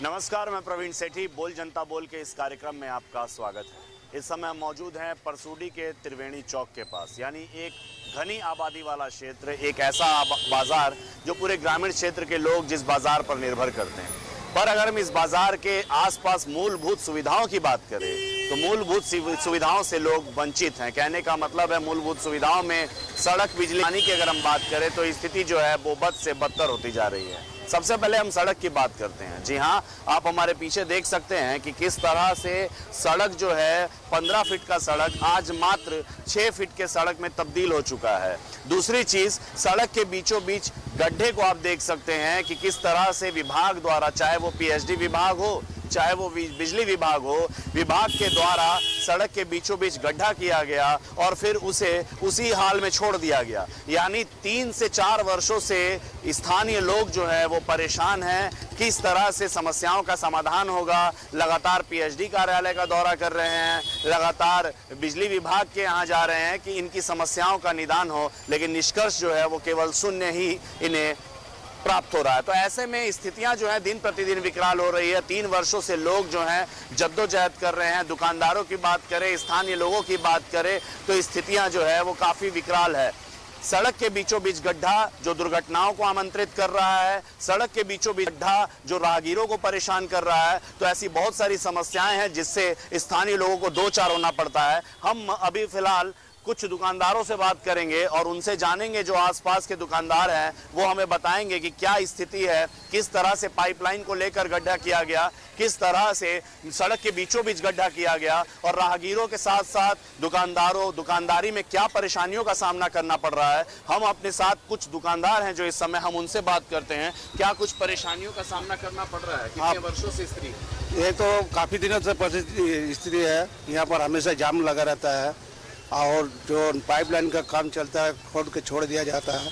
नमस्कार, मैं प्रवीण सेठी। बोल जनता बोल के इस कार्यक्रम में आपका स्वागत है। इस समय हम मौजूद हैं परसूडी के त्रिवेणी चौक के पास, यानी एक घनी आबादी वाला क्षेत्र, एक ऐसा बाजार जो पूरे ग्रामीण क्षेत्र के लोग जिस बाजार पर निर्भर करते हैं। पर अगर हम इस बाजार के आसपास मूलभूत सुविधाओं की बात करें तो मूलभूत सुविधाओं से लोग वंचित हैं। कहने का मतलब है मूलभूत सुविधाओं में सड़क, बिजली, पानी की अगर हम बात करें तो स्थिति जो है वो बद से बदतर होती जा रही है। सबसे पहले हम सड़क की बात करते हैं। जी हाँ, आप हमारे पीछे देख सकते हैं कि किस तरह से सड़क जो है 15 फीट का सड़क आज मात्र 6 फीट के सड़क में तब्दील हो चुका है। दूसरी चीज, सड़क के बीचों बीच गड्ढे को आप देख सकते हैं कि किस तरह से विभाग द्वारा, चाहे वो पीएचडी विभाग हो चाहे वो बिजली विभाग हो, विभाग के द्वारा सड़क के बीचों बीच गड्ढा किया गया और फिर उसे उसी हाल में छोड़ दिया गया। यानी 3 से 4 वर्षों से स्थानीय लोग जो है वो परेशान हैं। किस तरह से समस्याओं का समाधान होगा। लगातार पीएचडी कार्यालय का दौरा कर रहे हैं, लगातार बिजली विभाग के यहाँ जा रहे हैं कि इनकी समस्याओं का निदान हो, लेकिन निष्कर्ष जो है वो केवल शून्य ही इन्हें प्राप्त हो रहा है। तो ऐसे में स्थितियां जो है दिन प्रतिदिन विकराल हो रही है। 3 वर्षों से लोग जो हैं जद्दोजहद कर रहे हैं। दुकानदारों की बात करें, स्थानीय लोगों की बात करें तो स्थितियां जो है वो काफ़ी विकराल है। सड़क के बीचों बीच गड्ढा जो दुर्घटनाओं को आमंत्रित कर रहा है, सड़क के बीचों बीच गड्ढा जो राहगीरों को परेशान कर रहा है। तो ऐसी बहुत सारी समस्याएं हैं जिससे स्थानीय लोगों को दो चार होना पड़ता है। हम अभी फिलहाल कुछ दुकानदारों से बात करेंगे और उनसे जानेंगे, जो आसपास के दुकानदार हैं वो हमें बताएंगे कि क्या स्थिति है, किस तरह से पाइपलाइन को लेकर गड्ढा किया गया, किस तरह से सड़क के बीचों बीच गड्ढा किया गया और राहगीरों के साथ साथ दुकानदारी में क्या परेशानियों का सामना करना पड़ रहा है। हम अपने साथ कुछ दुकानदार हैं जो इस समय, हम उनसे बात करते हैं। क्या कुछ परेशानियों का सामना करना पड़ रहा है? कितने वर्षों से स्थिति? ये तो काफ़ी दिनों से स्थिति है। यहाँ पर हमेशा जाम लगा रहता है और जो पाइपलाइन का काम चलता है खोद के छोड़ दिया जाता है।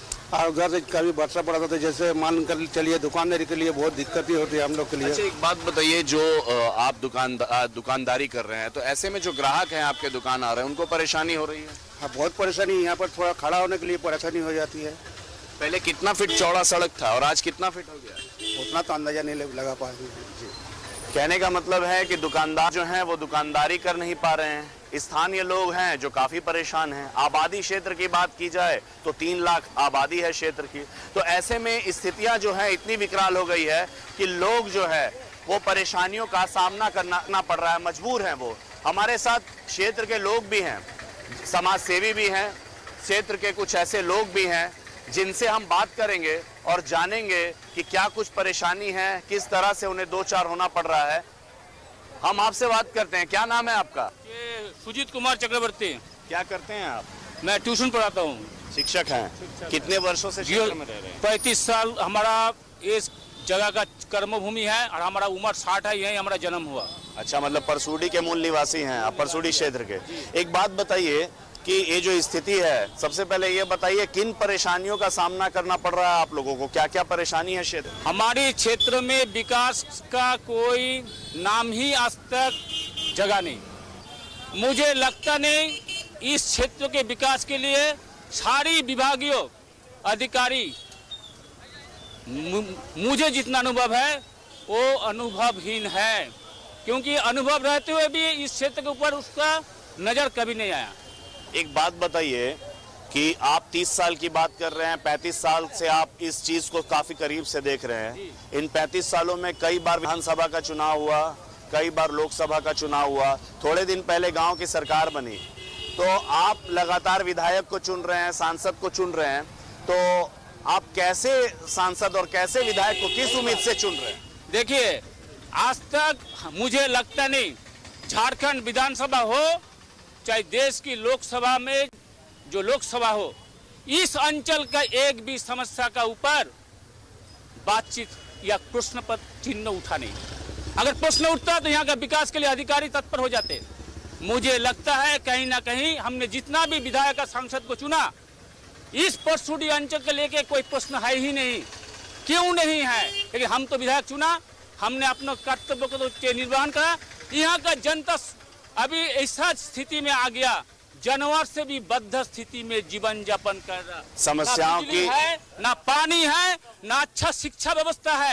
और उधर से कभी वर्षा पड़ा था तो जैसे मान कर चलिए दुकानदारी के लिए बहुत दिक्कत ही होती है हम लोग के लिए। अच्छा, एक बात बताइए, जो आप दुकानदारी कर रहे हैं तो ऐसे में जो ग्राहक हैं आपके दुकान आ रहे हैं उनको परेशानी हो रही है? हाँ, बहुत परेशानी। यहाँ पर थोड़ा खड़ा होने के लिए परेशानी हो जाती है। पहले कितना फीट चौड़ा सड़क था और आज कितना फीट हो गया? उतना तो अंदाजा नहीं लगा पाएंगे जी। कहने का मतलब है कि दुकानदार जो हैं वो दुकानदारी कर नहीं पा रहे हैं। स्थानीय लोग हैं जो काफी परेशान हैं। आबादी क्षेत्र की बात की जाए तो 3 लाख आबादी है क्षेत्र की। तो ऐसे में स्थितियां जो है इतनी विकराल हो गई है कि लोग जो है वो परेशानियों का सामना करना पड़ रहा है, मजबूर हैं वो। हमारे साथ क्षेत्र के लोग भी हैं, समाज सेवी भी हैं, क्षेत्र के कुछ ऐसे लोग भी हैं जिनसे हम बात करेंगे और जानेंगे कि क्या कुछ परेशानी है, किस तरह से उन्हें दो चार होना पड़ रहा है। हम आपसे बात करते हैं। क्या नाम है आपका? सुजीत कुमार चक्रवर्ती। क्या करते हैं आप? मैं ट्यूशन पढ़ाता हूँ। शिक्षक हैं। कितने वर्षों से क्षेत्र में रह रहे हैं? 35 साल हमारा इस जगह का कर्मभूमि है और हमारा उम्र 60 है। यही हमारा जन्म हुआ। अच्छा, मतलब परसूडी के मूल निवासी हैं आप, परसूडी क्षेत्र के। एक बात बताइए कि ये जो स्थिति है, सबसे पहले ये बताइए किन परेशानियों का सामना करना पड़ रहा है आप लोगों को? क्या क्या परेशानी है क्षेत्र? हमारे क्षेत्र में विकास का कोई नाम ही आज तक जगह नहीं। मुझे लगता नहीं इस क्षेत्र के विकास के लिए सारी विभागीय अधिकारी, मुझे जितना अनुभव है वो अनुभवहीन है, क्योंकि अनुभव रहते हुए भी इस क्षेत्र के ऊपर उसका नज़र कभी नहीं आया। एक बात बताइए कि आप 30 साल की बात कर रहे हैं, 35 साल से आप इस चीज को काफी करीब से देख रहे हैं। इन 35 सालों में कई बार विधानसभा का चुनाव हुआ, कई बार लोकसभा का चुनाव हुआ, थोड़े दिन पहले गांव की सरकार बनी। तो आप लगातार विधायक को चुन रहे हैं, सांसद को चुन रहे हैं, तो आप कैसे सांसद और कैसे विधायक को किस उम्मीद से चुन रहे हैं? देखिए, आज तक मुझे लगता नहीं झारखंड विधानसभा हो चाहे देश की लोकसभा में जो लोकसभा हो, इस अंचल का एक भी समस्या का ऊपर बातचीत या प्रश्न पर चिन्ह उठा नहीं। अगर प्रश्न उठता तो यहाँ का विकास के लिए अधिकारी तत्पर हो जाते। मुझे लगता है कहीं ना कहीं हमने जितना भी विधायक सांसद को चुना, इस परसूडी अंचल के लेके कोई प्रश्न है ही नहीं। क्यों नहीं है? लेकिन हम तो विधायक चुना, हमने अपना कर्तव्य को तो निर्वहन करा। यहाँ का जनता अभी ऐसा स्थिति में आ गया, जानवर से भी बद्ध स्थिति में जीवन यापन कर रहा। समस्याओं की है, ना पानी है, ना अच्छा शिक्षा व्यवस्था है।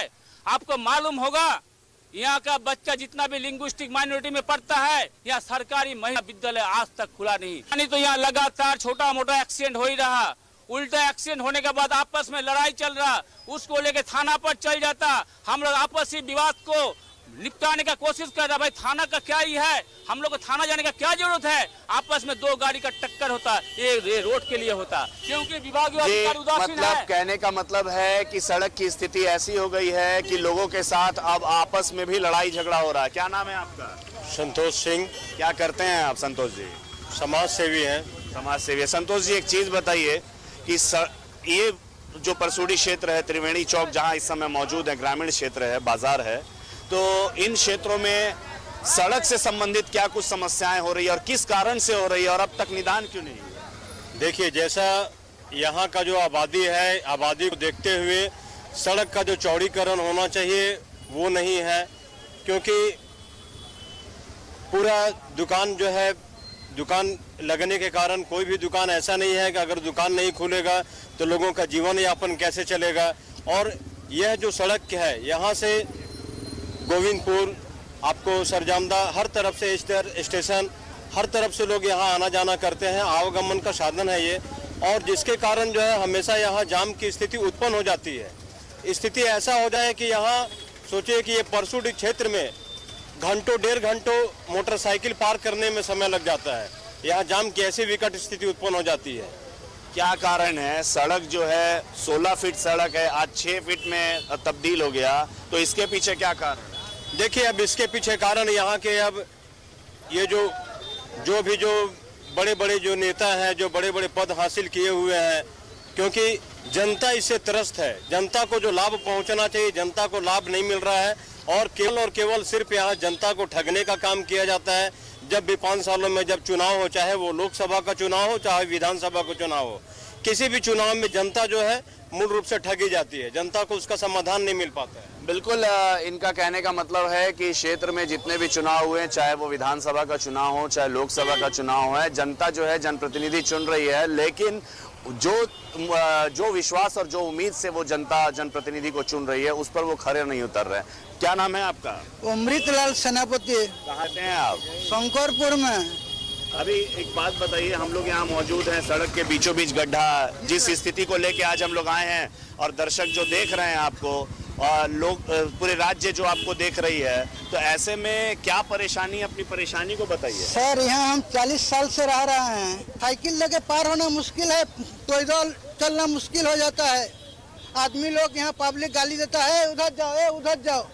आपको मालूम होगा यहाँ का बच्चा जितना भी लिंग्विस्टिक माइनॉरिटी में पढ़ता है, यहाँ सरकारी महिला विद्यालय आज तक खुला नहीं तो यहाँ लगातार छोटा मोटा एक्सीडेंट हो ही रहा। उल्टा एक्सीडेंट होने के बाद आपस में लड़ाई चल रहा, उसको लेके थाना पर चल जाता। हम लोग आपसी विवाद को निपटाने का कोशिश कर रहा। भाई थाना का क्या ही है, हम लोग को थाना जाने का क्या जरूरत है। आपस में दो गाड़ी का टक्कर होता, ये रोड के लिए होता, क्योंकि विभागीय अधिकारी उदासीन मतलब है। कहने का मतलब है कि सड़क की स्थिति ऐसी हो गई है कि लोगों के साथ अब आपस में भी लड़ाई झगड़ा हो रहा है। क्या नाम है आपका? संतोष सिंह। क्या करते हैं आप संतोष जी? समाज सेवी हैं। समाज सेवी। संतोष जी, एक चीज बताइए कि ये जो परसूडी क्षेत्र है, त्रिवेणी चौक जहां इस समय मौजूद है, ग्रामीण क्षेत्र है, बाजार है, तो इन क्षेत्रों में सड़क से संबंधित क्या कुछ समस्याएं हो रही है और किस कारण से हो रही है और अब तक निदान क्यों नहीं हुआ? देखिए, जैसा यहाँ का जो आबादी है, आबादी को देखते हुए सड़क का जो चौड़ीकरण होना चाहिए वो नहीं है, क्योंकि पूरा दुकान जो है, दुकान लगने के कारण कोई भी दुकान ऐसा नहीं है कि अगर दुकान नहीं खुलेगा तो लोगों का जीवन यापन कैसे चलेगा। और यह जो सड़क है, यहाँ से गोविंदपुर, आपको सरजामदा, हर तरफ से स्टेशन, हर तरफ से लोग यहाँ आना जाना करते हैं, आवागमन का साधन है ये। और जिसके कारण जो है हमेशा यहाँ जाम की स्थिति उत्पन्न हो जाती है। स्थिति ऐसा हो जाए कि यहाँ सोचिए कि ये परसूडी क्षेत्र में घंटों, 1.5 घंटों मोटरसाइकिल पार करने में समय लग जाता है। यहाँ जाम की ऐसी विकट स्थिति उत्पन्न हो जाती है। क्या कारण है? सड़क जो है 16 फीट सड़क है, आज 6 फीट में तब्दील हो गया, तो इसके पीछे क्या कारण है? देखिए, अब इसके पीछे कारण यहाँ के, अब ये जो भी बड़े बड़े जो नेता हैं, जो बड़े बड़े पद हासिल किए हुए हैं, क्योंकि जनता इससे त्रस्त है। जनता को जो लाभ पहुंचना चाहिए, जनता को लाभ नहीं मिल रहा है और केवल सिर्फ यहाँ जनता को ठगने का काम किया जाता है। जब भी 5 सालों में जब चुनाव हो, चाहे वो लोकसभा का चुनाव हो, चाहे विधानसभा का चुनाव हो, किसी भी चुनाव में जनता जो है मूल रूप से ठगी जाती है, जनता को उसका समाधान नहीं मिल पाता है। बिल्कुल, इनका कहने का मतलब है कि क्षेत्र में जितने भी चुनाव हुए, चाहे वो विधानसभा का चुनाव हो, चाहे लोकसभा का चुनाव है, जनता जो है जनप्रतिनिधि चुन रही है, लेकिन जो विश्वास और जो उम्मीद से वो जनता जनप्रतिनिधि को चुन रही है, उस पर वो खरे नहीं उतर रहे। क्या नाम है आपका? अमृतलाल सेनापति। कहाँ से हैं आप? शंकरपुर में। अभी एक बात बताइए, हम लोग यहाँ मौजूद हैं, सड़क के बीचों बीच गड्ढा, जिस स्थिति को लेके आज हम लोग आए हैं और दर्शक जो देख रहे हैं आपको और लोग, पूरे राज्य जो आपको देख रही है, तो ऐसे में क्या परेशानी, अपनी परेशानी को बताइए। सर, यहाँ हम 40 साल से रह रहे हैं, साइकिल लेके पार होना मुश्किल है, पैदल चलना मुश्किल हो जाता है। आदमी लोग यहाँ पब्लिक गाली देता है, उधर जाओ, उधर जाओ,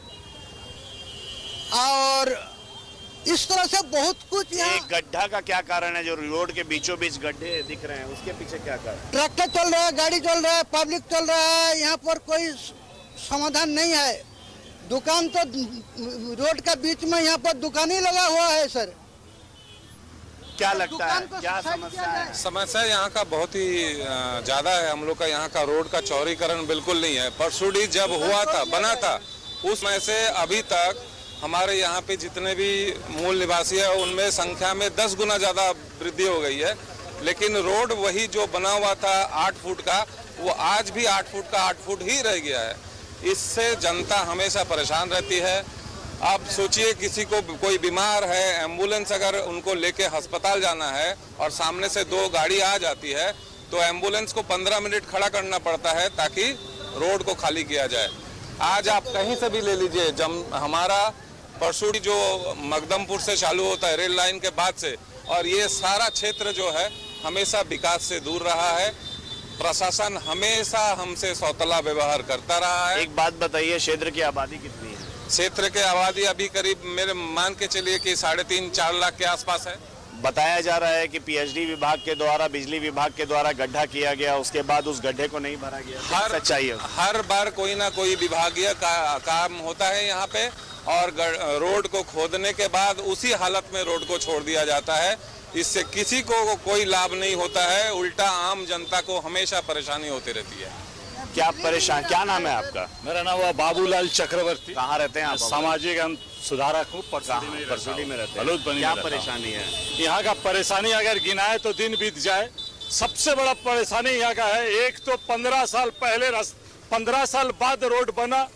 और इस तरह से बहुत कुछ। यहाँ एक गड्ढा का क्या कारण है? जो रोड के बीचों बीच गड्ढे दिख रहे हैं, उसके पीछे क्या कारण? ट्रैक्टर चल रहा है, गाड़ी चल रहा है, पब्लिक चल रहा है, यहाँ पर कोई समाधान नहीं है। दुकान तो रोड के बीच में यहाँ पर दुकान ही लगा हुआ है। सर, क्या लगता है, क्या समस्या है? समस्या यहाँ का बहुत ही ज़्यादा है। हम लोग का यहाँ का रोड का चौड़ीकरण बिल्कुल नहीं है। परसूडी जब हुआ था, बना था, उस समय से अभी तक हमारे यहाँ पे जितने भी मूल निवासी है, उनमें संख्या में 10 गुना ज़्यादा वृद्धि हो गई है, लेकिन रोड वही जो बना हुआ था 8 फुट का, वो आज भी 8 फुट का 8 फुट ही रह गया है। इससे जनता हमेशा परेशान रहती है। आप सोचिए, किसी को कोई बीमार है, एम्बुलेंस अगर उनको लेके अस्पताल जाना है और सामने से 2 गाड़ी आ जाती है, तो एम्बुलेंस को 15 मिनट खड़ा करना पड़ता है ताकि रोड को खाली किया जाए। आज आप कहीं से भी ले लीजिए, हमारा परसूडी जो मकदमपुर से चालू होता है रेल लाइन के बाद से, और ये सारा क्षेत्र जो है हमेशा विकास से दूर रहा है। प्रशासन हमेशा हमसे सौतला व्यवहार करता रहा है। एक बात बताइए, क्षेत्र की आबादी कितनी है? क्षेत्र के आबादी अभी करीब मेरे मान के चलिए कि 3.5-4 लाख के आसपास है। बताया जा रहा है कि पीएचडी विभाग के द्वारा, बिजली विभाग के द्वारा गड्ढा किया गया, उसके बाद उस गड्ढे को नहीं भरा गया। सच्चाई है? हर बार कोई ना कोई विभागीय काम होता है यहाँ पे, और रोड को खोदने के बाद उसी हालत में रोड को छोड़ दिया जाता है। इससे किसी को कोई लाभ नहीं होता है, उल्टा आम जनता को हमेशा परेशानी होती रहती है। क्या नाम है आपका? मेरा नाम है बाबूलाल चक्रवर्ती। कहाँ रहते हैं आप? सामाजिक सुधारक हूँ, परसूडी में रहते हैं। क्या परेशानी है यहाँ का? परेशानी अगर गिनाए तो दिन बीत जाए। सबसे बड़ा परेशानी यहाँ का है, एक तो 15 साल पहले 15 साल बाद रोड बना,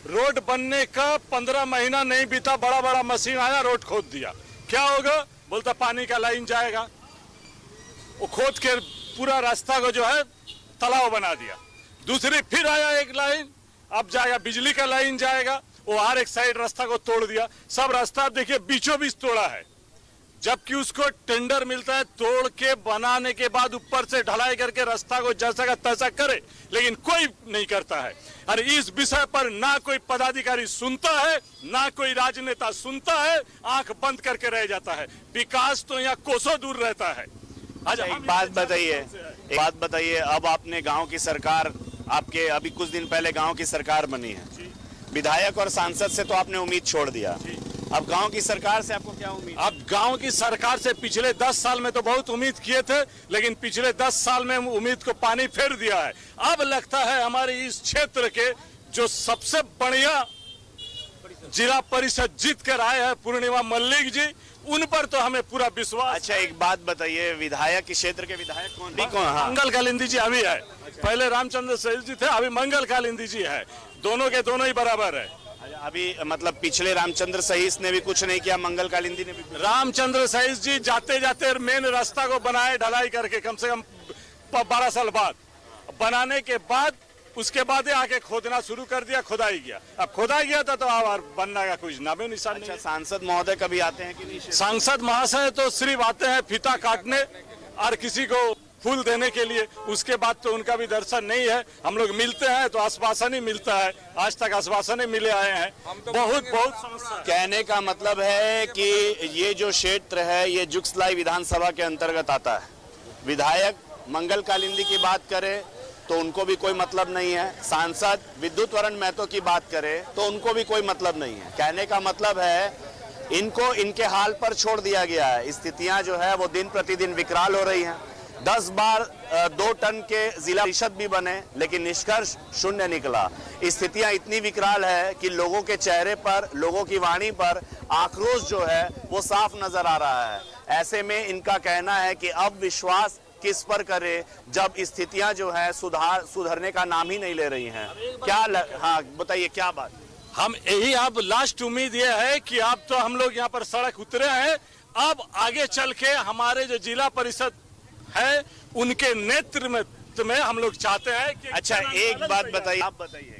रोड बनने का 15 महीना नहीं बीता, बड़ा बड़ा मशीन आया, रोड खोद दिया। क्या होगा? बोलता पानी का लाइन जाएगा। वो खोद के पूरा रास्ता को जो है तालाब बना दिया। दूसरी फिर आया एक लाइन, अब जाएगा बिजली का लाइन जाएगा, वो हर एक साइड रास्ता को तोड़ दिया। सब रास्ता देखिए बीचों बीच तोड़ा है, जबकि उसको टेंडर मिलता है तोड़ के बनाने के बाद ऊपर से ढलाई करके रास्ता को जैसा का तैसा करे, लेकिन कोई नहीं करता है। और इस विषय पर ना कोई पदाधिकारी सुनता है, ना कोई राजनेता सुनता है, आंख बंद करके रह जाता है। विकास तो यहाँ कोसों दूर रहता है। अच्छा, एक बात बताइए, अब आपने गांव की सरकार, आपके अभी कुछ दिन पहले गांव की सरकार बनी है, विधायक और सांसद से तो आपने उम्मीद छोड़ दिया, अब गांव की सरकार से आपको क्या उम्मीद? अब गांव की सरकार से पिछले 10 साल में तो बहुत उम्मीद किए थे, लेकिन पिछले 10 साल में उम्मीद को पानी फेर दिया है। अब लगता है हमारे इस क्षेत्र के जो सबसे बढ़िया जिला परिषद जीत कर आए हैं पूर्णिमा मल्लिक जी, उन पर तो हमें पूरा विश्वास। अच्छा, एक बात बताइए, विधायक के क्षेत्र के विधायक कौन? हाँ। मंगल कालिंदी जी अभी है। पहले रामचंद्र सहित जी थे, अभी मंगल कालिंदी जी है। दोनों के दोनों ही बराबर है। अभी मतलब पिछले रामचंद्र सहीस ने भी कुछ नहीं किया, मंगल कालिंदी ने भी? रामचंद्र सहीस जी जाते जाते मेन रास्ता को बनाए ढलाई करके, कम से कम 12 साल बाद बनाने के बाद, उसके बाद आके खोदना शुरू कर दिया, खुदाई गया। अब खुदाई गया था तो अब बनने का कुछ नामो निशान नहीं। सांसद महोदय कभी आते हैं कि नहीं? सांसद महाशय तो सिर्फ आते हैं फीता काटने और किसी को फूल देने के लिए, उसके बाद तो उनका भी दर्शन नहीं है। हम लोग मिलते हैं तो आश्वासन ही मिलता है, आज तक आश्वासन ही मिले आए हैं। बहुत समस्या। कहने का मतलब है कि ये जो क्षेत्र है ये जुगसलाई विधानसभा के अंतर्गत आता है। विधायक मंगल कालिंदी की बात करें तो उनको भी कोई मतलब नहीं है, सांसद विद्युत वरण महतो की बात करें तो उनको भी कोई मतलब नहीं है। कहने का मतलब है इनको इनके हाल पर छोड़ दिया गया है। स्थितियां जो है वो दिन प्रतिदिन विकराल हो रही हैं। 10 बार 2 टन के जिला परिषद भी बने, लेकिन निष्कर्ष शून्य निकला। स्थितियां इतनी विकराल है कि लोगों के चेहरे पर, लोगों की वाणी पर आक्रोश जो है वो साफ नजर आ रहा है। ऐसे में इनका कहना है कि अब विश्वास किस पर करे जब स्थितियां जो है सुधरने का नाम ही नहीं ले रही हैं। हाँ बताइए, क्या बात? हम यही अब लास्ट उम्मीद ये है कि अब तो हम लोग यहाँ पर सड़क उतरे हैं, अब आगे चल के हमारे जो जिला परिषद है उनके नेतृत्व में हम लोग चाहते हैं कि। अच्छा, एक बात बताइए, आप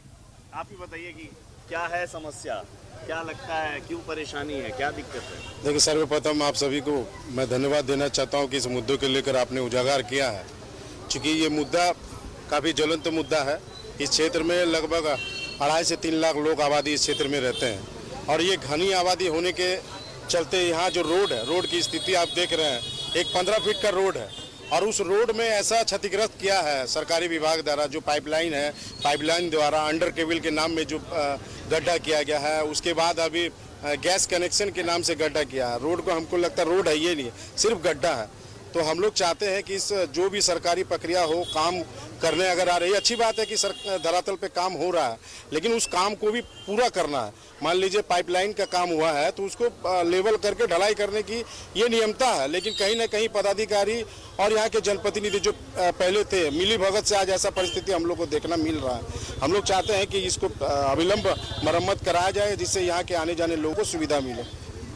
ही बताइए कि क्या है समस्या, क्या लगता है, क्यों परेशानी है, क्या दिक्कत है? देखिए, सर्वप्रथम आप सभी को मैं धन्यवाद देना चाहता हूं कि इस मुद्दों को लेकर आपने उजागर किया है, क्योंकि ये मुद्दा काफ़ी ज्वलंत मुद्दा है। इस क्षेत्र में लगभग 2.5 से 3 लाख लोग आबादी इस क्षेत्र में रहते हैं, और ये घनी आबादी होने के चलते यहाँ जो रोड है, रोड की स्थिति आप देख रहे हैं, एक 15 फीट का रोड है, और उस रोड में ऐसा क्षतिग्रस्त किया है सरकारी विभाग द्वारा। जो पाइपलाइन है, पाइपलाइन द्वारा अंडर केबल के नाम में जो गड्ढा किया गया है, उसके बाद अभी गैस कनेक्शन के नाम से गड्ढा किया है। रोड को हमको लगता है रोड है ये नहीं, सिर्फ गड्ढा है। तो हम लोग चाहते हैं कि इस जो भी सरकारी प्रक्रिया हो, काम करने अगर आ रही है, अच्छी बात है कि धरातल पे काम हो रहा है, लेकिन उस काम को भी पूरा करना है। मान लीजिए पाइपलाइन का काम हुआ है तो उसको लेवल करके ढलाई करने की ये नियमता है, लेकिन कहीं ना कहीं पदाधिकारी और यहाँ के जनप्रतिनिधि जो पहले थे, मिली भगत से आज ऐसा परिस्थिति हम लोग को देखना मिल रहा है। हम लोग चाहते हैं कि इसको अविलंब मरम्मत कराया जाए, जिससे यहाँ के आने जाने लोगों को सुविधा मिले।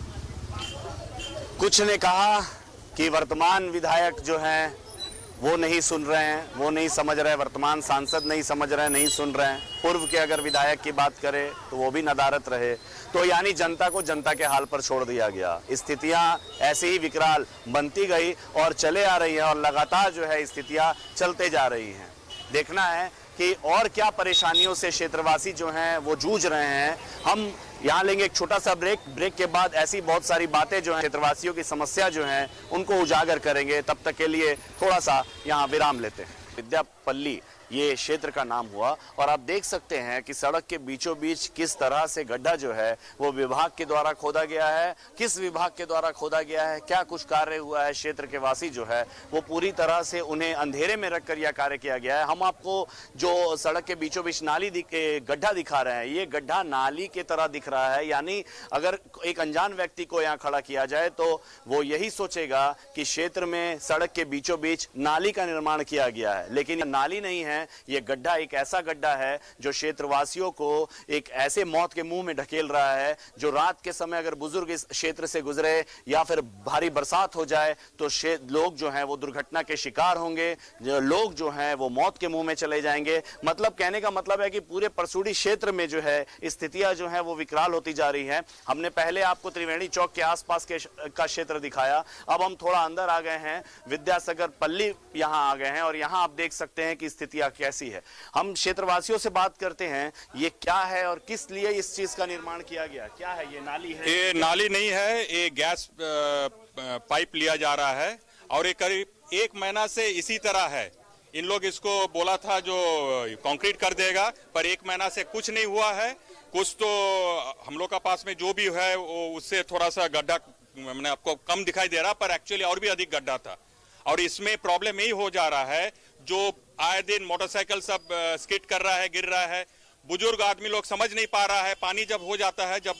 कुछ ने कहा कि वर्तमान विधायक जो हैं वो नहीं सुन रहे हैं, वो नहीं समझ रहे, वर्तमान सांसद नहीं समझ रहे, नहीं सुन रहे हैं। पूर्व के अगर विधायक की बात करें तो वो भी नदारत रहे। तो यानी जनता को जनता के हाल पर छोड़ दिया गया। स्थितियां ऐसे ही विकराल बनती गई और चले आ रही हैं, और लगातार जो है स्थितियां चलते जा रही हैं। देखना है कि और क्या परेशानियों से क्षेत्रवासी जो हैं वो जूझ रहे हैं। हम यहाँ लेंगे एक छोटा सा ब्रेक के बाद ऐसी बहुत सारी बातें जो हैं, क्षेत्रवासियों की समस्या जो हैं उनको उजागर करेंगे। तब तक के लिए थोड़ा सा यहाँ विराम लेते हैं। विद्यापल्ली ये क्षेत्र का नाम हुआ, और आप देख सकते हैं कि सड़क के बीचों बीच किस तरह से गड्ढा जो है वो विभाग के द्वारा खोदा गया है। किस विभाग के द्वारा खोदा गया है, क्या कुछ कार्य हुआ है, क्षेत्र के वासी जो है वो पूरी तरह से उन्हें अंधेरे में रखकर यह कार्य किया गया है। हम आपको जो सड़क के बीचों बीच गड्ढा दिखा रहे हैं, ये गड्ढा नाली के तरह दिख रहा है। यानी अगर एक अनजान व्यक्ति को यहाँ खड़ा किया जाए तो वो यही सोचेगा कि क्षेत्र में सड़क के बीचों बीच नाली का निर्माण किया गया है, लेकिन नाली नहीं है, हैं, ये गड्ढा एक ऐसा गड्ढा है जो क्षेत्रवासियों को एक ऐसे मौत के मुंह में ढकेल रहा है, जो रात के समय अगर बुजुर्ग इस क्षेत्र से गुजरे या फिर भारी बरसात हो जाए तो लोग जो हैं वो दुर्घटना के शिकार होंगे, लोग जो हैं वो मौत के मुंह में चले जाएंगे। मतलब कहने का मतलब है कि पूरे परसूडी क्षेत्र में जो है स्थितियां जो हैं वो विकराल होती जा रही हैं। हमने पहले आपको त्रिवेणी चौक के आसपास का क्षेत्र दिखाया, अब हम थोड़ा अंदर आ गए हैं, विद्यासागर पल्ली यहां आ गए हैं और यहां आप देख सकते हैं कि स्थितियां कैसी है। हम क्षेत्रवासियों से बात करते हैं, ये क्या है और किस लिए इस चीज का निर्माण किया गया, क्या है ये? नाली है? ये नाली नहीं है, ये गैस पाइप लिया जा रहा है और ये करीब 1 महीना से इसी तरह है। इन लोग इसको बोला था जो कंक्रीट कर देगा, पर 1 महीना से कुछ नहीं हुआ है। कुछ तो हम लोग का पास में जो भी है वो उससे थोड़ा सा गड्ढा मैंने आपको कम दिखाई दे रहा, पर एक्चुअली और भी अधिक गड्ढा था। और इसमें प्रॉब्लम यही हो जा रहा है, जो आए दिन मोटरसाइकिल सब स्किड कर रहा है, गिर रहा है, बुजुर्ग आदमी लोग समझ नहीं पा रहा है। पानी जब हो जाता है, जब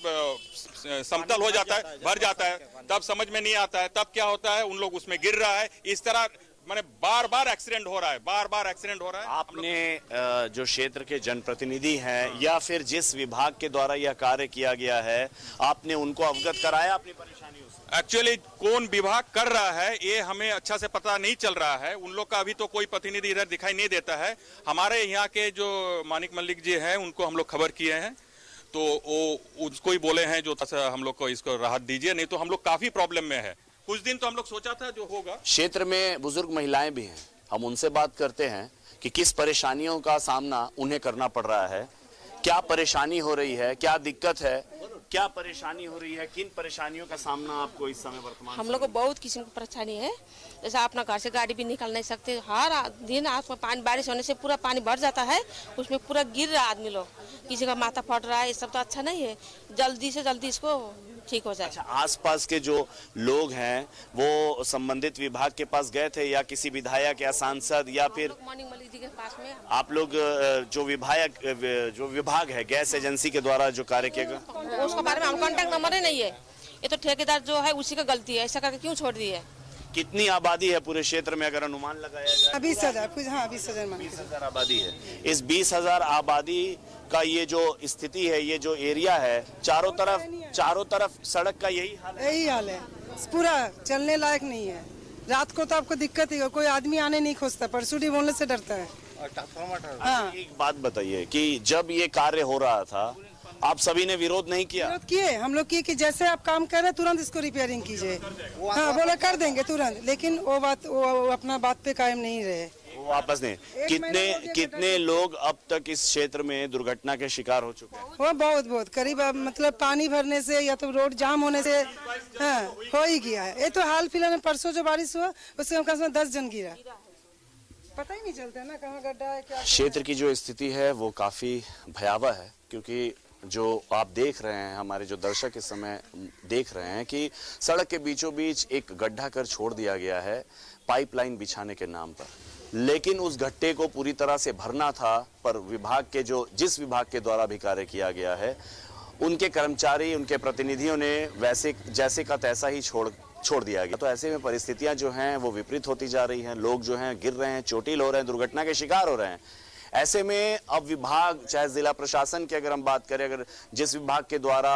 समतल हो जाता है, भर जाता है, तब समझ में नहीं आता है, तब क्या होता है उन लोग उसमें गिर रहा है। इस तरह माने बार बार एक्सीडेंट हो रहा है, बार बार एक्सीडेंट हो रहा है। आपने जो क्षेत्र के जनप्रतिनिधि हैं या फिर जिस विभाग के द्वारा यह कार्य किया गया है, आपने उनको अवगत कराया अपनी परेशानियों से? एक्चुअली कौन विभाग कर रहा है ये हमें अच्छा से पता नहीं चल रहा है। उन लोग का अभी तो कोई प्रतिनिधि इधर दिखाई नहीं देता है। हमारे यहाँ के जो मानिक मल्लिक जी हैं उनको हम लोग खबर किए हैं, तो वो उसको ही बोले हैं जो हम लोग को इसको राहत दीजिए, नहीं तो हम लोग काफी प्रॉब्लम में है। कुछ दिन तो हम लोग सोचा था जो होगा। क्षेत्र में बुजुर्ग महिलाएं भी हैं, हम उनसे बात करते हैं कि किस परेशानियों का सामना उन्हें करना पड़ रहा है, क्या परेशानी हो रही है, क्या दिक्कत है, क्या परेशानी हो रही है, किन परेशानियों का सामना आपको इस समय वर्तमान? हम लोग को बहुत किस्म की परेशानी है, जैसे अपना घर से गाड़ी भी निकल नहीं सकते, हर दिन आस में पानी, बारिश होने से पूरा पानी भर जाता है, उसमें पूरा गिर रहा है आदमी लोग, किसी का माथा फट रहा है, ये सब तो अच्छा नहीं है। जल्दी से जल्दी इसको ठीक हो जाए। अच्छा, आसपास के जो लोग हैं वो संबंधित विभाग के पास गए थे या किसी विधायक या सांसद या फिर मानिक मल्लिक जी के पास में? आप लोग जो विभाग है गैस एजेंसी के द्वारा जो कार्य किया गया उसके बारे में हम कांटेक्ट नंबर ही नहीं है, ये तो ठेकेदार जो है उसी का गलती है, ऐसा करके क्यों छोड़ दी है? कितनी आबादी है पूरे क्षेत्र में अगर अनुमान लगाया जाए? 20,000 कुछ, हाँ 20,000 20,000 आबादी है। इस 20,000 आबादी का ये जो स्थिति है, ये जो एरिया है, चारों तरफ सड़क का यही हाल है। पूरा चलने लायक नहीं है। रात को तो आपको दिक्कत ही हो, कोई आदमी आने नहीं खोजता, परसूडी बोलने से डरता है। हाँ। एक बात बताइए कि जब ये कार्य हो रहा था आप सभी ने विरोध नहीं किया? विरोध किए हम लोग किए कि जैसे आप काम कर रहे तुरंत इसको रिपेयरिंग कीजिए। हाँ बोला कर देंगे तुरंत, लेकिन वो अपना बात पे कायम नहीं रहे, वो वापस नहीं। कितने लोग अब तक इस क्षेत्र में दुर्घटना के शिकार हो चुके हैं? वो बहुत करीब मतलब पानी भरने से या तो रोड जाम होने से हाँ हो ही गया है। ये तो हाल फिलहाल में परसों जो बारिश हुआ उससे कम से कम 10 जन गिरा, पता ही नहीं चलता ना कहाँ गड्ढा है क्या। क्षेत्र की जो स्थिति है वो काफी भयावह है, क्योंकि जो आप देख रहे हैं, हमारे जो दर्शक इस समय देख रहे हैं कि सड़क के बीचों बीच एक गड्ढा कर छोड़ दिया गया है पाइपलाइन बिछाने के नाम पर, लेकिन उस गड्ढे को पूरी तरह से भरना था, पर विभाग के जिस विभाग के द्वारा भी कार्य किया गया है उनके कर्मचारी, उनके प्रतिनिधियों ने वैसे जैसे का तैसा ही छोड़ दिया गया। तो ऐसे में परिस्थितियां जो हैं वो विपरीत होती जा रही हैं, लोग जो हैं गिर रहे हैं, चोटिल हो रहे हैं, दुर्घटना के शिकार हो रहे हैं। ऐसे में अब विभाग, चाहे जिला प्रशासन की अगर हम बात करें, अगर जिस विभाग के द्वारा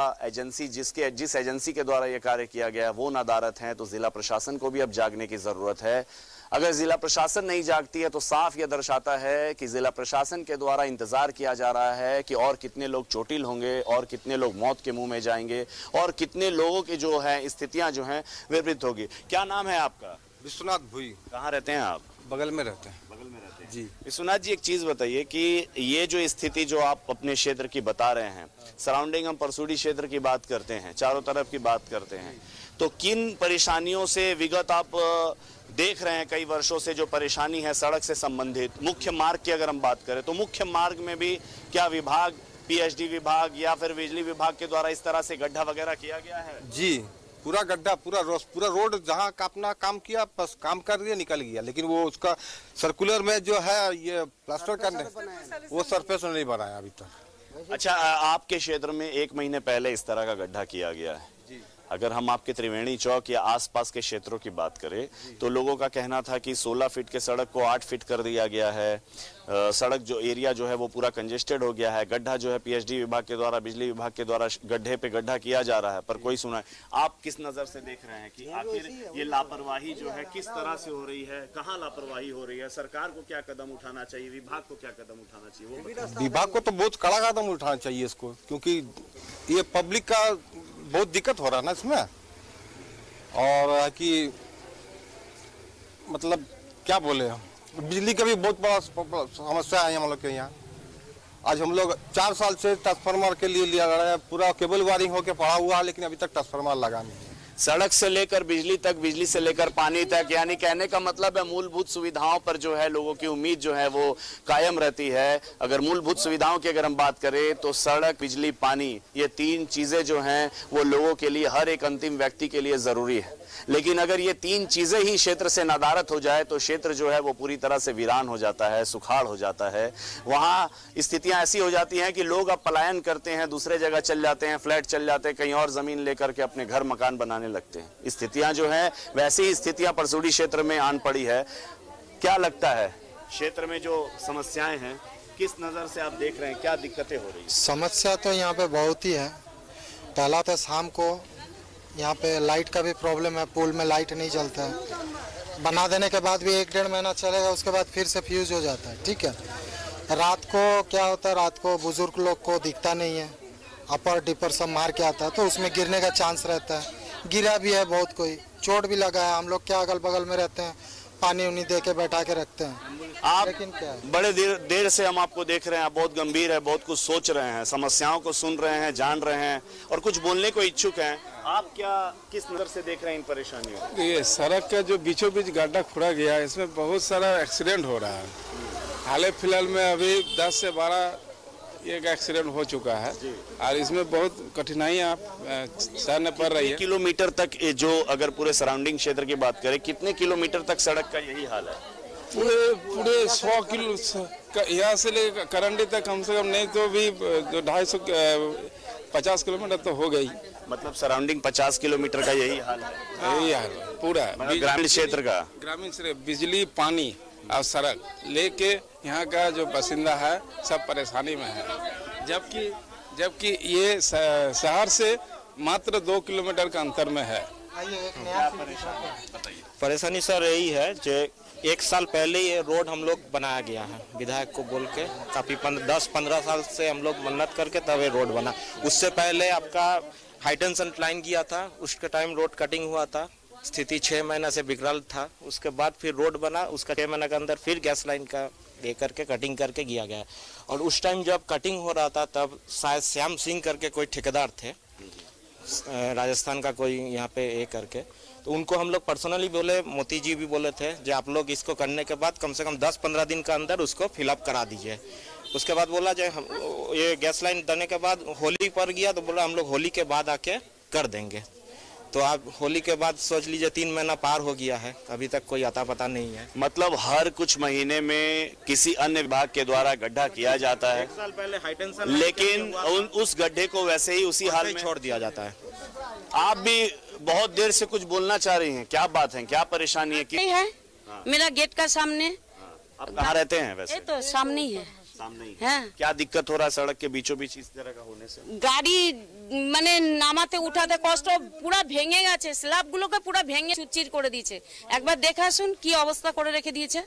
जिस एजेंसी के द्वारा यह कार्य किया गया है वो नदारत हैं, तो जिला प्रशासन को भी अब जागने की जरूरत है। अगर जिला प्रशासन नहीं जागती है तो साफ यह दर्शाता है कि जिला प्रशासन के द्वारा इंतजार किया जा रहा है कि और कितने लोग चोटिल होंगे और कितने लोग मौत के मुंह में जाएंगे और कितने लोगों की जो है स्थितियां जो हैं विपरीत होगी। क्या नाम है आपका? विश्वनाथ भुई। कहाँ रहते हैं आप? बगल में रहते हैं। बगल में रहते हैं जी। विश्वनाथ जी, एक चीज बताइए कि ये जो स्थिति जो आप अपने क्षेत्र की बता रहे हैं, सराउंडिंग हम परसूडी क्षेत्र की बात करते हैं, चारों तरफ की बात करते हैं, तो किन परेशानियों से विगत आप देख रहे हैं? कई वर्षों से जो परेशानी है सड़क से संबंधित, मुख्य मार्ग की अगर हम बात करें तो मुख्य मार्ग में भी क्या विभाग, पीएचडी विभाग या फिर बिजली विभाग के द्वारा इस तरह से गड्ढा वगैरह किया गया है? जी, पूरा गड्ढा, पूरा रोड जहाँ अपना काम किया, बस काम कर दिया, निकल गया, लेकिन वो उसका सर्कुलर में जो है ये प्लास्टर करने वो सरफेस नहीं बनाया अभी तक। अच्छा, आपके क्षेत्र में 1 महीने पहले इस तरह का गड्ढा किया गया है, अगर हम आपके त्रिवेणी चौक या आसपास के क्षेत्रों की बात करें तो लोगों का कहना था कि 16 फीट के सड़क को 8 फीट कर दिया गया है। सड़क जो एरिया जो है वो पूरा कंजेस्टेड हो गया है। गड्ढा जो है पीएचडी विभाग के द्वारा, बिजली विभाग के द्वारा गड्ढे पे गड्ढा किया जा रहा है, पर कोई सुना। आप किस नजर से देख रहे हैं कि आखिर ये लापरवाही जो है किस तरह से हो रही है, कहाँ लापरवाही हो रही है, सरकार को क्या कदम उठाना चाहिए, विभाग को क्या कदम उठाना चाहिए? वो विभाग को तो बहुत कड़ा कदम उठाना चाहिए इसको, क्योंकि ये पब्लिक का बहुत दिक्कत हो रहा है ना इसमें। और कि मतलब क्या बोले, बिजली का भी बहुत बड़ा समस्या है हम लोग के यहाँ। आज हम लोग 4 साल से ट्रांसफार्मर के लिए लिया रहे हैं, पूरा केबल वायरिंग होकर पड़ा हुआ है, लेकिन अभी तक ट्रांसफार्मर लगा नहीं है। सड़क से लेकर बिजली तक, बिजली से लेकर पानी तक, यानी कहने का मतलब है मूलभूत सुविधाओं पर जो है लोगों की उम्मीद जो है वो कायम रहती है। अगर मूलभूत सुविधाओं की अगर हम बात करें तो सड़क, बिजली, पानी, ये 3 चीजें जो हैं वो लोगों के लिए, हर एक अंतिम व्यक्ति के लिए जरूरी है। लेकिन अगर ये 3 चीजें ही क्षेत्र से नदारत हो जाए तो क्षेत्र जो है वो पूरी तरह से वीरान हो जाता है, सुखाड़ हो जाता है। वहाँ स्थितियां ऐसी हो जाती हैं कि लोग अब पलायन करते हैं, दूसरे जगह चल जाते हैं, फ्लैट चल जाते हैं, कहीं और जमीन लेकर के अपने घर मकान बनाने लगते हैं। स्थितियां जो है वैसी ही स्थितियां परसूडी क्षेत्र में आन पड़ी है। क्या लगता है क्षेत्र में जो समस्याएं हैं किस नजर से आप देख रहे हैं, क्या दिक्कतें हो रही है? समस्या तो यहाँ पे बहुत ही है। पहला तो शाम को यहाँ पे लाइट का भी प्रॉब्लम है, पुल में लाइट नहीं जलता है। बना देने के बाद भी 1-1.5 महीना चलेगा, उसके बाद फिर से फ्यूज हो जाता है। ठीक है, रात को क्या होता है, रात को बुजुर्ग लोग को दिखता नहीं है, अपर डिपर सब मार के आता है तो उसमें गिरने का चांस रहता है। गिरा भी है बहुत, कोई चोट भी लगा है। हम लोग क्या अगल बगल में रहते हैं, पानी उनी दे के बैठा के रखते हैं। आप लेकिन क्या है, बड़े देर से हम आपको देख रहे हैं, आप बहुत गंभीर है, बहुत कुछ सोच रहे हैं, समस्याओं को सुन रहे हैं, जान रहे हैं और कुछ बोलने को इच्छुक हैं। आप क्या किस नजर से देख रहे हैं इन परेशानियों को? ये सड़क का जो बीचों बीच गड्ढा खुड़ा गया है, इसमें बहुत सारा एक्सीडेंट हो रहा है। हाल फिलहाल में अभी 10 से 12 एक एक्सीडेंट हो चुका है और इसमें बहुत कठिनाइयाँ सहने पड़ रही है। किलोमीटर तक जो, अगर पूरे सराउंडिंग क्षेत्र की बात करें, कितने किलोमीटर तक सड़क का यही हाल है? पूरे 100 किलो यहाँ से लेकर करंडी तक कम से कम नहीं तो भी 250 किलोमीटर तो हो गई। मतलब सराउंडिंग 50 किलोमीटर का यही हाल है? यही हाल है पूरा ग्रामीण क्षेत्र का। ग्रामीण क्षेत्र, बिजली, पानी और सड़क लेके यहाँ का जो बासिंदा है सब परेशानी में है। जबकि ये शहर से मात्र 2 किलोमीटर का अंतर में है। परेशानी सर यही है जो 1 साल पहले ये रोड हम लोग बनाया गया है, विधायक को बोल के काफ़ी 10-15 साल से हम लोग मन्नत करके तब ये रोड बना। उससे पहले आपका हाई टेंशन लाइन किया था, उसके टाइम रोड कटिंग हुआ था, स्थिति 6 महीना से बिगड़ल था। उसके बाद फिर रोड बना, उसका 6 महीना के अंदर फिर गैस लाइन का दे करके कटिंग करके किया गया। और उस टाइम जब कटिंग हो रहा था तब शायद श्याम सिंह करके कोई ठेकेदार थे, राजस्थान का कोई यहाँ पे ये करके, तो उनको हम लोग पर्सनली बोले, मोती जी भी बोले थे जो आप लोग इसको करने के बाद कम से कम 10-15 दिन का अंदर उसको फिलअप करा दीजिए। उसके बाद बोला जो हम ये गैस लाइन देने के बाद होली पर गया तो बोला हम लोग होली के बाद आके कर देंगे। तो आप होली के बाद सोच लीजिए 3 महीना पार हो गया है, अभी तक कोई अता पता नहीं है। मतलब हर कुछ महीने में किसी अन्य विभाग के द्वारा गड्ढा किया जाता है, 1 साल पहले हाई टेंशन, लेकिन उस गड्ढे को वैसे ही उसी हाल में छोड़ दिया जाता है। आप भी बहुत देर से कुछ बोलना चाह रही हैं, क्या बात है, क्या परेशानी है? नहीं है, मेरा गेट का सामने। आप कहाँ रहते हैं वैसे? तो सामने ही है। सामने ही है। क्या दिक्कत हो रहा है सड़क के बीचों बीच इस तरह का होने से? गाड़ी মানে নামাতে উঠাতে কষ্ট, পুরো ভেঙে গেছে, স্ল্যাবগুলোকে পুরো ভেঙে চুরচির করে দিয়েছে। একবার দেখে আসুন কি অবস্থা করে রেখে দিয়েছে।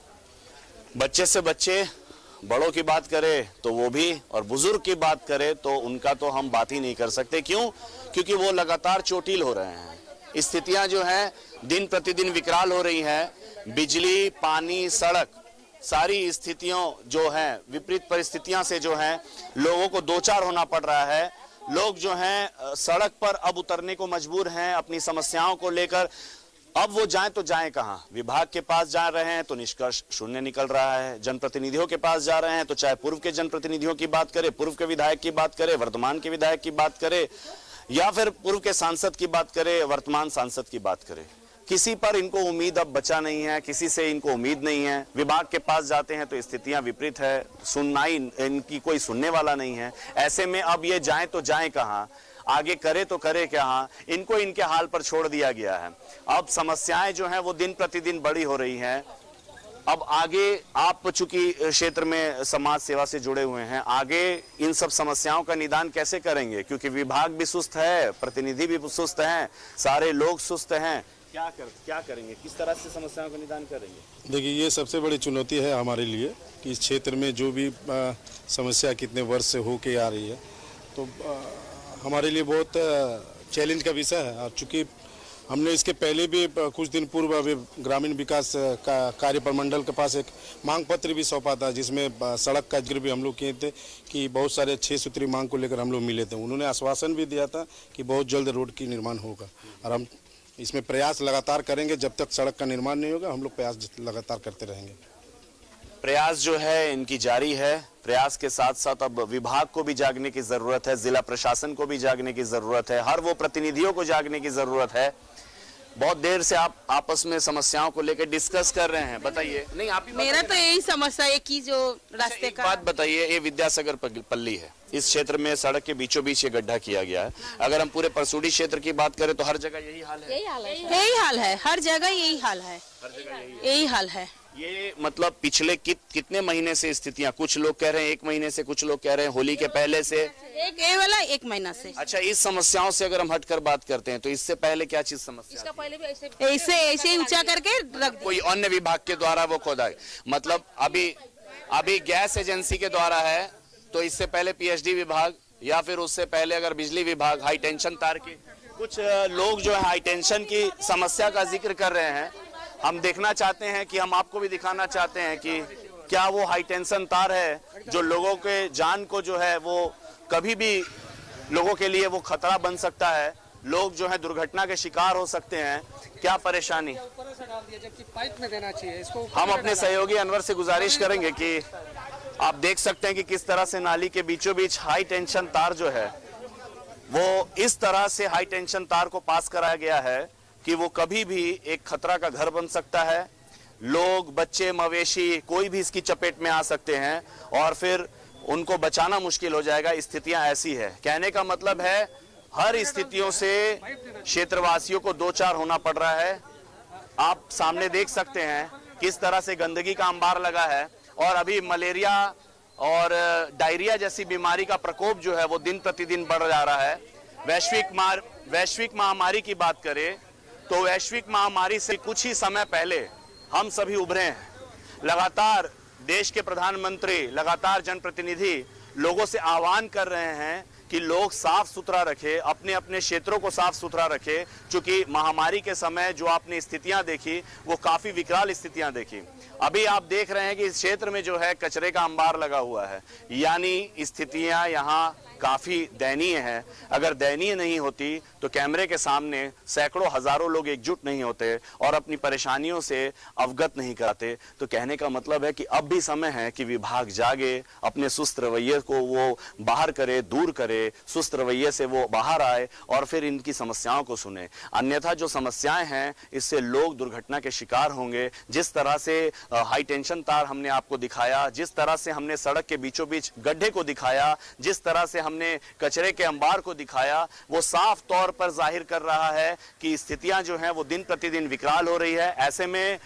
बच्चे से बच्चे, बड़ों की बात करें तो वो भी, और बुजुर्ग की बात करें तो उनका तो हम बात ही नहीं कर सकते। क्यों? क्योंकि वो लगातार चोटिल हो रहे हैं। स्थितियां जो हैं दिन प्रतिदिन विकराल हो रही हैं। बिजली, पानी, सड़क, सारी स्थितियों जो हैं, विपरीत परिस्थितियां से जो हैं लोगों को दो चार होना पड़ रहा है। लोग जो हैं सड़क पर अब उतरने को मजबूर हैं अपनी समस्याओं को लेकर। अब वो जाएं तो जाएं कहां? विभाग के पास जा रहे हैं तो निष्कर्ष शून्य निकल रहा है। जनप्रतिनिधियों के पास जा रहे हैं तो चाहे पूर्व के जनप्रतिनिधियों की बात करें, पूर्व के विधायक की बात करें, वर्तमान के विधायक की बात करें, या फिर पूर्व के सांसद की बात करें, वर्तमान सांसद की बात करें, किसी पर इनको उम्मीद अब बचा नहीं है, किसी से इनको उम्मीद नहीं है। विभाग के पास जाते हैं तो स्थितियां विपरीत है, सुननाई इनकी कोई सुनने वाला नहीं है। ऐसे में अब ये जाएं तो जाएं कहां? आगे करे तो करे क्या। हाँ, इनको इनके हाल पर छोड़ दिया गया है। अब समस्याएं जो हैं वो दिन प्रतिदिन बड़ी हो रही हैं। अब आगे आप चूंकि क्षेत्र में समाज सेवा से जुड़े हुए हैं, आगे इन सब समस्याओं का निदान कैसे करेंगे? क्योंकि विभाग भी सुस्त है, प्रतिनिधि भी सुस्त हैं, सारे लोग सुस्त हैं। क्या करेंगे? किस तरह से समस्याओं का निदान करेंगे? देखिए, ये सबसे बड़ी चुनौती है हमारे लिए कि इस क्षेत्र में जो भी समस्या कितने वर्ष से होके आ रही है, तो हमारे लिए बहुत चैलेंज का विषय है। और चूँकि हमने इसके पहले भी कुछ दिन पूर्व अभी ग्रामीण विकास का कार्य प्रमंडल के पास एक मांग पत्र भी सौंपा था, जिसमें सड़क का जिक्र भी हम लोग किए थे कि बहुत सारे 6 सूत्री मांग को लेकर हम लोग मिले थे। उन्होंने आश्वासन भी दिया था कि बहुत जल्द रोड की निर्माण होगा, और हम इसमें प्रयास लगातार करेंगे। जब तक सड़क का निर्माण नहीं होगा, हम लोग प्रयास लगातार करते रहेंगे। प्रयास जो है इनकी जारी है। प्रयास के साथ साथ अब विभाग को भी जागने की जरूरत है, जिला प्रशासन को भी जागने की जरूरत है, हर वो प्रतिनिधियों को जागने की जरूरत है। बहुत देर से आप आपस में समस्याओं को लेकर डिस्कस कर रहे हैं, बताइए। नहीं, आप ही मेरा तो यही समस्या है कि जो रास्ते का बात बताइए। ये विद्यासागर पल्ली है, इस क्षेत्र में सड़क के बीचों बीच ये गड्ढा किया गया है। अगर हम पूरे परसूडी क्षेत्र की बात करें तो हर जगह यही हाल है। यही हाल है, हर जगह यही हाल है, यही हाल है। ये मतलब पिछले कितने महीने से स्थितियां? कुछ लोग कह रहे हैं 1 महीने से, कुछ लोग कह रहे हैं होली के पहले से। एक महीना से। अच्छा, इस समस्याओं से अगर हम हटकर बात करते हैं तो इससे पहले क्या चीज समस्या? इसका पहले भी ऐसे ही ऊंचा करके रख कोई अन्य विभाग के द्वारा वो खोदा, मतलब अभी गैस एजेंसी के द्वारा है, तो इससे पहले पीएचडी विभाग या फिर उससे पहले अगर बिजली विभाग हाई टेंशन तार की, कुछ लोग जो है हाई टेंशन की समस्या का जिक्र कर रहे हैं। हम देखना चाहते हैं कि हम आपको भी दिखाना चाहते हैं कि क्या वो हाई टेंशन तार है जो लोगों के जान को जो है वो कभी भी लोगों के लिए वो खतरा बन सकता है। लोग जो है दुर्घटना के शिकार हो सकते हैं। क्या परेशानी? पाइप में देना चाहिए इसको। हम अपने सहयोगी अनवर से गुजारिश करेंगे कि आप देख सकते हैं कि किस तरह से नाली के बीचों बीच हाई टेंशन तार जो है वो इस तरह से हाई टेंशन तार को पास कराया गया है कि वो कभी भी एक खतरा का घर बन सकता है। लोग, बच्चे, मवेशी, कोई भी इसकी चपेट में आ सकते हैं और फिर उनको बचाना मुश्किल हो जाएगा। स्थितियां ऐसी है। कहने का मतलब है हर स्थितियों से क्षेत्रवासियों को दो चार होना पड़ रहा है। आप सामने देख सकते हैं किस तरह से गंदगी का अंबार लगा है और अभी मलेरिया और डायरिया जैसी बीमारी का प्रकोप जो है वो दिन प्रतिदिन बढ़ जा रहा है। वैश्विक महामारी की बात करें तो वैश्विक महामारी से कुछ ही समय पहले हम सभी उभरे हैं। लगातार देश के प्रधानमंत्री, लगातार जनप्रतिनिधि लोगों से आह्वान कर रहे हैं कि लोग साफ सुथरा रखें, अपने अपने क्षेत्रों को साफ सुथरा रखें। चूंकि महामारी के समय जो आपने स्थितियां देखी वो काफी विकराल स्थितियां देखी। अभी आप देख रहे हैं कि इस क्षेत्र में जो है कचरे का अंबार लगा हुआ है, यानी स्थितियां यहाँ काफी दयनीय है। अगर दयनीय नहीं होती तो कैमरे के सामने सैकड़ों हजारों लोग एकजुट नहीं होते और अपनी परेशानियों से अवगत नहीं कराते। तो कहने का मतलब है कि अब भी समय है कि विभाग जागे, अपने सुस्त रवैये को वो बाहर करे, दूर करे, सुस्त रवैये से वो बाहर आए और फिर इनकी समस्याओं को सुने। अन्यथा जो समस्याएं हैं इससे लोग दुर्घटना के शिकार होंगे। जिस तरह से हाई टेंशन तार हमने आपको दिखाया, जिस तरह से हमने सड़क के बीचों बीच गड्ढे को दिखाया, जिस तरह से हमने कचरे के अंबार को दिखाया, वो साफ तौर पर जाहिर कर रहा है कि स्थितियां जो हैं वो दिन प्रतिदिन विकराल हो रही है। ऐसे में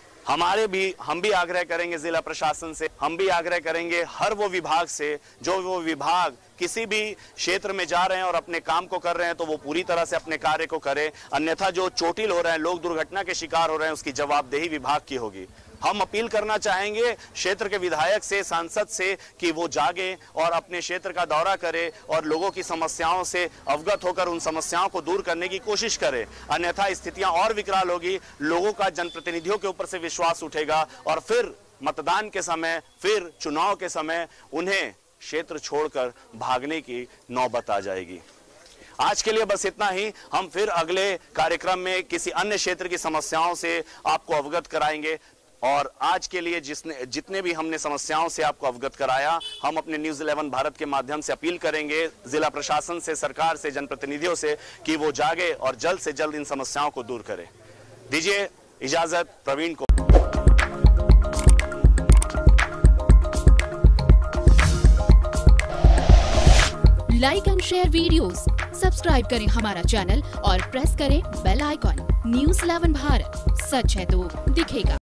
हम भी आग्रह करेंगे जिला प्रशासन से, हम भी आग्रह करेंगे हर वो विभाग से जो वो विभाग किसी भी क्षेत्र में जा रहे हैं और अपने काम को कर रहे हैं तो वो पूरी तरह से अपने कार्य को करें। अन्यथा जो चोटिल हो रहे हैं, लोग दुर्घटना के शिकार हो रहे हैं, उसकी जवाबदेही विभाग की होगी। हम अपील करना चाहेंगे क्षेत्र के विधायक से, सांसद से कि वो जागे और अपने क्षेत्र का दौरा करे और लोगों की समस्याओं से अवगत होकर उन समस्याओं को दूर करने की कोशिश करे। अन्यथा स्थितियां और विकराल होगी, लोगों का जनप्रतिनिधियों के ऊपर से विश्वास उठेगा और फिर मतदान के समय, फिर चुनाव के समय उन्हें क्षेत्र छोड़कर भागने की नौबत आ जाएगी। आज के लिए बस इतना ही। हम फिर अगले कार्यक्रम में किसी अन्य क्षेत्र की समस्याओं से आपको अवगत कराएंगे और आज के लिए जितने भी हमने समस्याओं से आपको अवगत कराया, हम अपने न्यूज़ 11 भारत के माध्यम से अपील करेंगे जिला प्रशासन से, सरकार से, जनप्रतिनिधियों से कि वो जागे और जल्द से जल्द इन समस्याओं को दूर करें। दीजिए इजाजत प्रवीण को। Like and share videos, subscribe करें हमारा चैनल और प्रेस करें बेल आइकॉन। News 11 भारत, सच है तो दिखेगा।